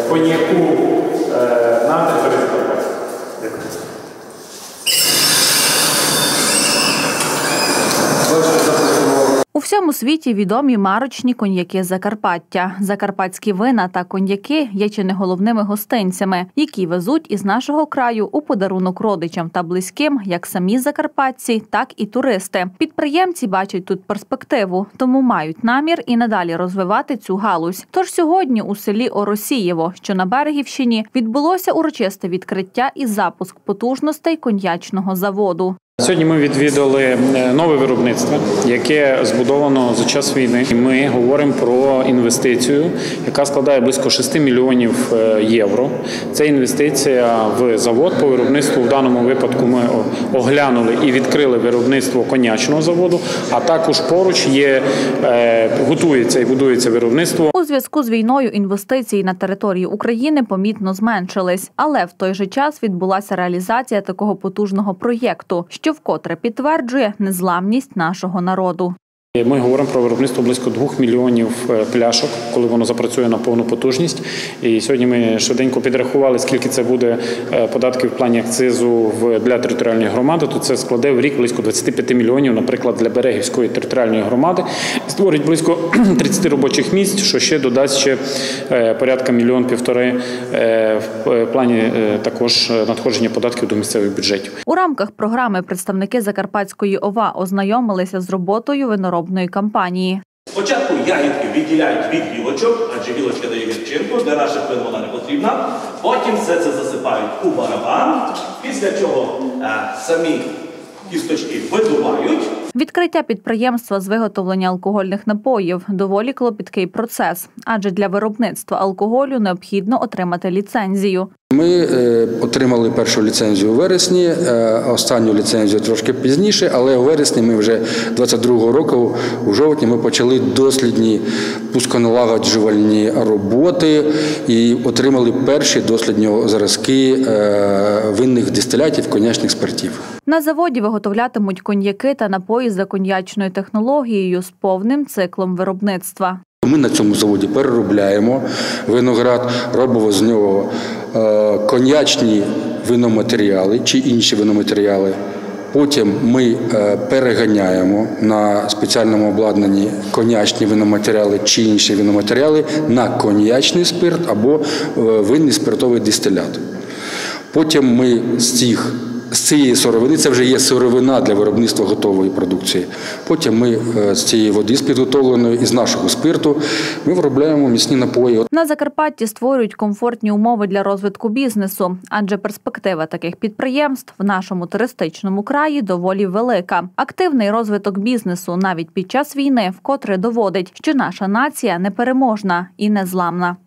коньяку на території Закарпаття. Дякую. У всьому світі відомі марочні коньяки Закарпаття. Закарпатські вина та коньяки є чи не головними гостинцями, які везуть із нашого краю у подарунок родичам та близьким як самі закарпатці, так і туристи. Підприємці бачать тут перспективу, тому мають намір і надалі розвивати цю галузь. Тож сьогодні у селі Оросієво, що на Берегівщині, відбулося урочисте відкриття і запуск потужностей коньячного заводу. Сьогодні ми відвідали нове виробництво, яке збудовано за час війни. Ми говоримо про інвестицію, яка складає близько 6 мільйонів євро. Це інвестиція в завод по виробництву. В даному випадку ми оглянули і відкрили виробництво коньячного заводу, а також поруч готується і будується виробництво. У зв'язку з війною інвестиції на території України помітно зменшились, але в той же час відбулася реалізація такого потужного проєкту, що вкотре підтверджує незламність нашого народу. Ми говоримо про виробництво близько 2 мільйонів пляшок, коли воно запрацює на повну потужність. І сьогодні ми швиденько підрахували, скільки це буде податків в плані акцизу для територіальної громади, то це складе в рік близько 25 мільйонів, наприклад, для Берегівської територіальної громади. Створить близько 30 робочих місць, що ще додасть порядка 1,5 мільйона в плані також надходження податків до місцевих бюджетів. У рамках програми представники Закарпатської ОВА ознайомилися з роботою виноробної кампанії. Спочатку ягідки відділяють від гілочок, адже гілочка дає гірчинку, для наших вин вона не потрібна. Потім все це засипають у барабан, після чого самі кісточки видувають. Відкриття підприємства з виготовлення алкогольних напоїв – доволі клопіткий процес, адже для виробництва алкоголю необхідно отримати ліцензію. Ми отримали першу ліцензію у вересні, останню ліцензію трошки пізніше, але у вересні ми вже 22-го року, у жовтні, ми почали дослідні пусконалагоджувальні роботи і отримали перші дослідні зразки винних дистилятів, коньячних спиртів. На заводі виготовлятимуть коньяки та напої за коньячною технологією з повним циклом виробництва. Ми на цьому заводі переробляємо виноград, робимо з нього коньячні виноматеріали чи інші виноматеріали. Потім ми переганяємо на спеціальному обладнанні коньячні виноматеріали чи інші виноматеріали на коньячний спирт або винний спиртовий дистилят. Потім ми з цієї сировини, це вже є сировина для виробництва готової продукції. Потім ми з цієї води, з підготовленої, із нашого спирту, ми виробляємо міцні напої. На Закарпатті створюють комфортні умови для розвитку бізнесу, адже перспектива таких підприємств в нашому туристичному краї доволі велика. Активний розвиток бізнесу навіть під час війни вкотре доводить, що наша нація непереможна і незламна.